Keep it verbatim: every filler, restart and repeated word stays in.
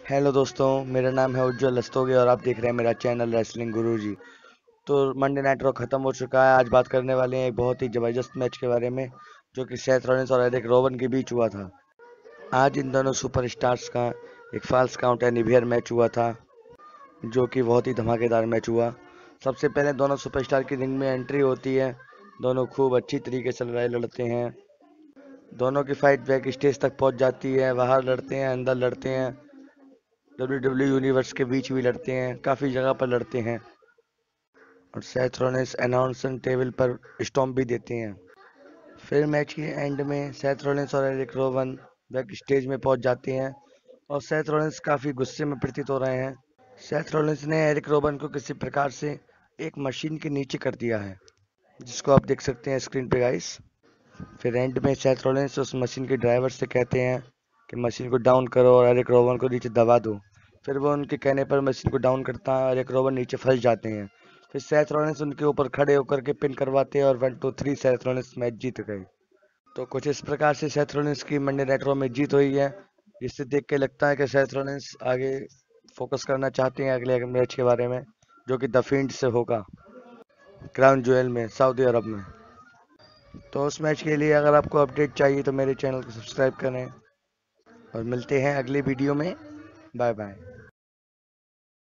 Hello दोस्तों, मेरा नाम है उज्जवल रस्तोगी और आप देख रहे हैं मेरा चैनल रेसलिंग गुरुजी। तो मंडे नाइट रॉ खत्म हो चुका है। आज बात करने वाले हैं एक बहुत ही ज़बरदस्त मैच के बारे में, जो कि सेथ रॉलिंस और एरिक रोवन के बीच हुआ था। आज इन दोनों सुपरस्टार्स का एक फॉल्स काउंट एनीवेयर मैच हुआ था, जो कि बहुत ही धमाकेदार मैच हुआ। सबसे पहले दोनों सुपरस्टार की रिंग में एंट्री होती है। दोनों खूब अच्छी तरीके से लड़ाई लड़ते हैं। दोनों की फाइट बैक स्टेज तक पहुंच जाती है। बाहर लड़ते हैं, अंदर लड़ते हैं, डब्ल्यू डब्ल्यू यूनिवर्स के बीच भी लड़ते हैं, काफ़ी जगह पर लड़ते हैं। और सेथ रॉलिंस अनाउंसर टेबल पर स्टॉम्प भी देते हैं। फिर मैच के एंड में सेथ रॉलिंस और एरिक रोवन बैक स्टेज में पहुंच जाते हैं और सेथ रॉलिंस काफ़ी गुस्से में प्रतीत हो रहे हैं। सेथ रॉलिंस ने एरिक रोवन को किसी प्रकार से एक मशीन के नीचे कर दिया है, जिसको आप देख सकते हैं स्क्रीन पे गाइस। फिर एंड में सेथ रॉलिंस उस मशीन के ड्राइवर से कहते हैं कि मशीन को डाउन करो और एरिक रोवन को नीचे दबा दो। फिर वो उनके कहने पर मशीन को डाउन करता है और एरिक रोवन नीचे फंस जाते हैं। फिर सेथ रॉलिंस उनके ऊपर खड़े होकर के पिन करवाते हैं और one two three Seth Rollins match जीत गए। तो कुछ इस प्रकार से सेथ रॉलिंस की मंडे नाइट रॉ में जीत हुई है, जिससे देख के लगता है कि सेथ रॉलिंस आगे फोकस करना चाहते हैं अगले मैच के बारे में, जो कि द फील्ड से होगा क्राउन ज्वेल में, सऊदी अरब में। तो उस मैच के लिए अगर आपको अपडेट चाहिए तो मेरे चैनल को सब्सक्राइब करें और मिलते हैं अगली वीडियो में। Bye bye.